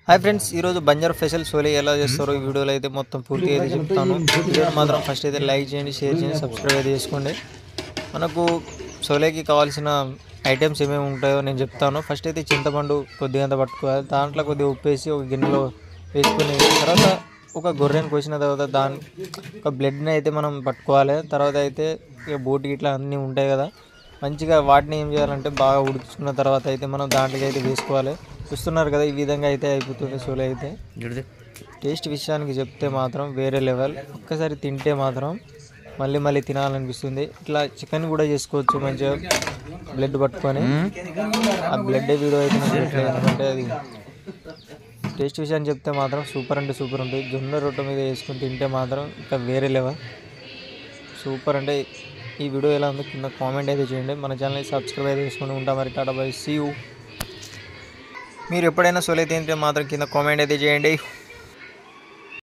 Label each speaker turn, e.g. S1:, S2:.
S1: Hi friends, ఈరోజు Banjara special సోలే ఎలా చేస్తారో ఈ వీడియోలో అయితే మొత్తం పూర్తిగా అయితే చెప్తాను. వీడియో మాత్రం ఫస్ట్ అయితే లైక్ చేయండి, షేర్ చేయండి, సబ్స్క్రైబ్ అయితే చేసుకోండి. మనకు సోలేకి కావాల్సిన ఐటమ్స్ ఏమేమి ఉంటాయో నేను చెప్తాను. ఫస్ట్ అయితే చింతపండు కొద్దిగా పట్టుకోవాలి, దాంట్లో కొద్దిగా ఉప్పు వేసి ఒక గిన్నెలో వేసుకుని తర్వాత ఒక గొర్రెని కోసిన తర్వాత దాని ఒక బ్లడ్ని అయితే మనం పట్టుకోవాలి. తర్వాత అయితే ఇక బోటి ఇట్లా అన్నీ ఉంటాయి కదా, మంచిగా వాటిని ఏం చేయాలంటే బాగా ఉడికించుకున్న తర్వాత అయితే మనం దాంట్లోకి అయితే వేసుకోవాలి. చూస్తున్నారు కదా, ఈ విధంగా అయితే అయిపోతుంది సోలే అయితే. టేస్ట్ విషయానికి చెప్తే మాత్రం వేరే లెవెల్. ఒక్కసారి తింటే మాత్రం మళ్ళీ మళ్ళీ తినాలనిపిస్తుంది. ఇట్లా చికెన్ కూడా చేసుకోవచ్చు మంచిగా బ్లడ్ పట్టుకొని. ఆ బ్లడ్ వీడియో అయితే నాకు పెట్టలేదు, ఎందుకంటే అది టేస్ట్ విషయాన్ని చెప్తే మాత్రం సూపర్ అంటే సూపర్ ఉంటుంది. జొన్న రొట్టె మీద వేసుకొని తింటే మాత్రం ఇంకా వేరే లెవెల్, సూపర్. అంటే ఈ వీడియో ఎలా ఉందో కింద కామెంట్ అయితే చేయండి. మన ఛానల్ని సబ్స్క్రైబ్ అయితే చేసుకొని ఉంటాం. మరి టాటా బై, సీ యూ. మీరు ఎప్పుడైనా సోలే తింటే మాత్రం కింద కామెంట్ అయితే చేయండి.